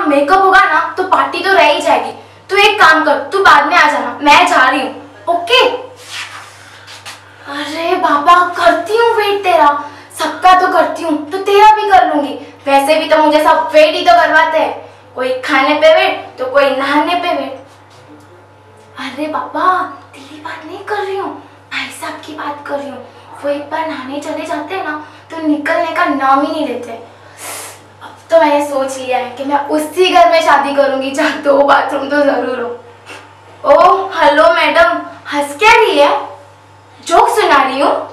Makeup होगा ना तो पार्टी तो रह ही जाएगी। तू एक काम कर, तू बाद में आ जाना, मैं जा रही हूँ। ओके? अरे बाबा, करती हूँ वेट तेरा, सबका तो करती हूँ तो तेरा भी कर लूंगी। वैसे भी तो मुझे सब वेट ही तो करवाते हैं, कोई खाने पे वेट तो कोई नहाने पे वेट। अरे बाबा, तेरी बात नहीं कर रही हूँ, भाई साहब की बात कर रही हूँ। वो एक बार नहाने चले जाते हैं ना तो निकलने का नाम ही नहीं लेते। अब तो मैंने सोच लिया है कि मैं उसी घर में शादी करूंगी जहाँ 2 बाथरूम तो जरूर हो। ओह हेलो मैडम, हंस क्या रही है? जोक सुना रही हूँ?